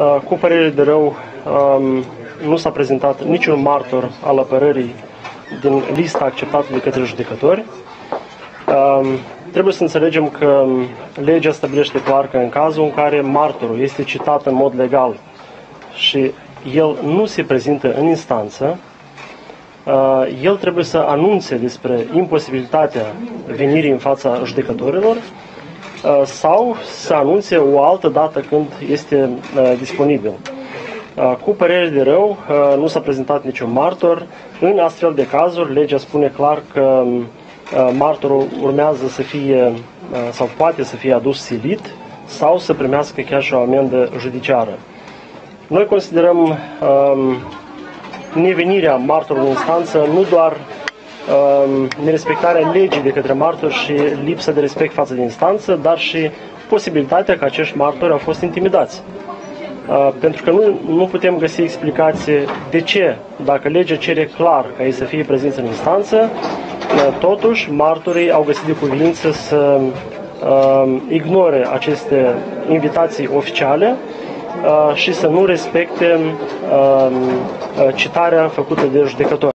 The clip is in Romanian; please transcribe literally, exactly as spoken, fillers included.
Cu părere de rău, nu s-a prezentat niciun martor al apărării din lista acceptată de către judecători. Trebuie să înțelegem că legea stabilește clar că în cazul în care martorul este citat în mod legal și el nu se prezintă în instanță, el trebuie să anunțe despre imposibilitatea venirii în fața judecătorilor sau să anunțe o altă dată când este disponibil. Cu părere de rău, nu s-a prezentat niciun martor. În astfel de cazuri, legea spune clar că martorul urmează să fie sau poate să fie adus silit sau să primească chiar și o amendă judiciară. Noi considerăm um, nevenirea martorului în instanță nu doar um, nerespectarea legii de către martori și lipsa de respect față de instanță, dar și posibilitatea că acești martori au fost intimidați. Uh, pentru că nu, nu putem găsi explicație de ce, dacă legea cere clar ca ei să fie prezenți în instanță, uh, totuși martorii au găsit de cuviință să uh, ignore aceste invitații oficiale și să nu respecte citarea făcută de judecător.